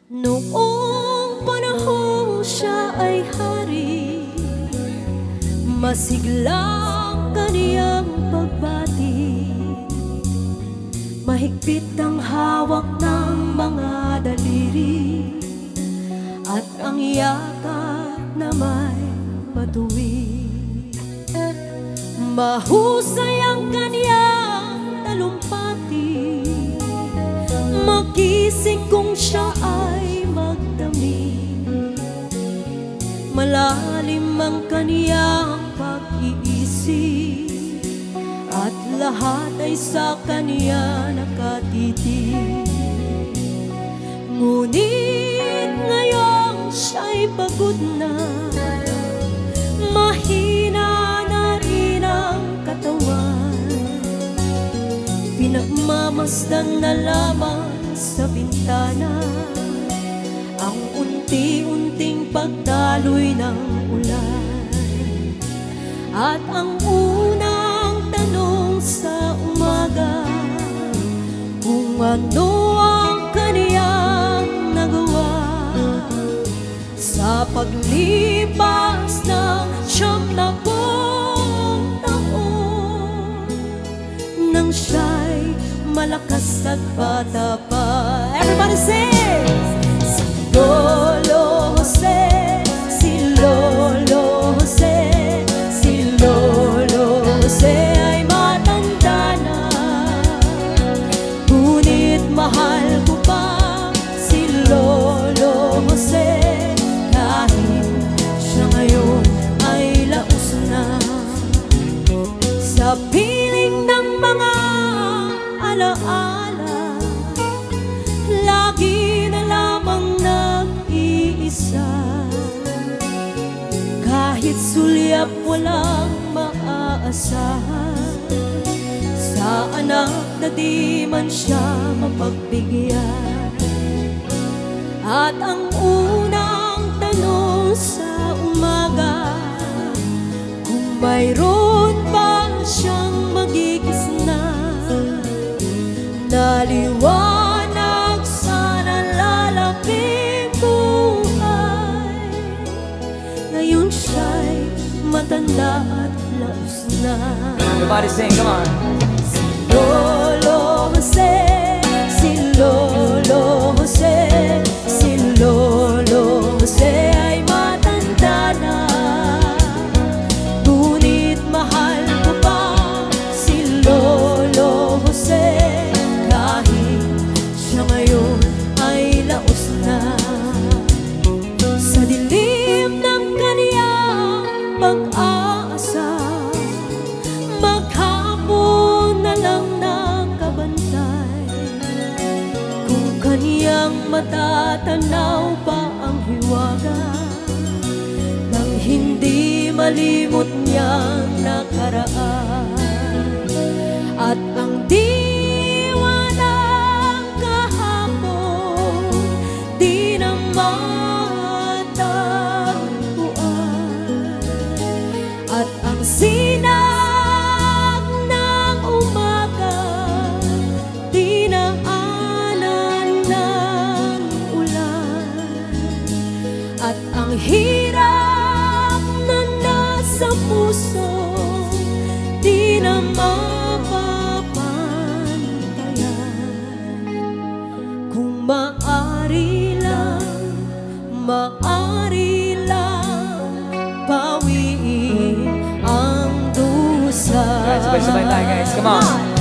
Noong panahon siya ay hari, masiglang kaniyang pagbati. Mahigpit ang hawak ng mga daliri, at ang yakap na may matuwid. Mahusay ang kaniyang talumpati, magising kung siya ay magdamig. Malalim ang kaniyang pag-iisip, at lahat ay sa kaniya nakatitig. Ngunit ngayong siya'y pagod na, mahina na rin ang katawan. Pinagmamasdan na lamang sa bintana ang unti-unting pagdaloy ng ulan. At ang unang tanong sa umaga, kung ano ang kaniyang nagawa sa paglipas ng 70 taon, nang siya'y malakas at bata pa. Everybody sing! Si Lolo Jose, si Lolo Jose, si Lolo Jose ay matanda na, ngunit mahal ko pa si Lolo Jose, kahit siya ngayon ay laos na. Sa piling ng mga alaala, lagi na lamang nag-iisa. Kahit sulyap walang maaasahan, sa anak na di man siya mapagbigyan. At ang unang tanong sa umaga, kung mayroon pa siyang magigisna na liwanag sa nalalaping buhay. Ngayon siya'y matanda at laos na. Everybody sing, come on. Si Lolo Jose, si Lolo Jose, si Lolo Jose ay matanda na, ngunit mahal ko pa si Lolo Jose, kahit siya ngayon ay laos na. Sa dilim ng kaniyang pag-aasa, maghapon na lang nakabantay. Kung kaniyang matatanaw pa ang hiwaga, nang hindi malimot niyang nakaraan. At ang diwa ng kahapon di na matagpuan, at ang sinag ng umaga di na anan ng ulan. At ang hirap na nasa puso di na mapapantayan. Kung maari lang bawiin ang dusa. Sabay-sabay tayo guys, come on.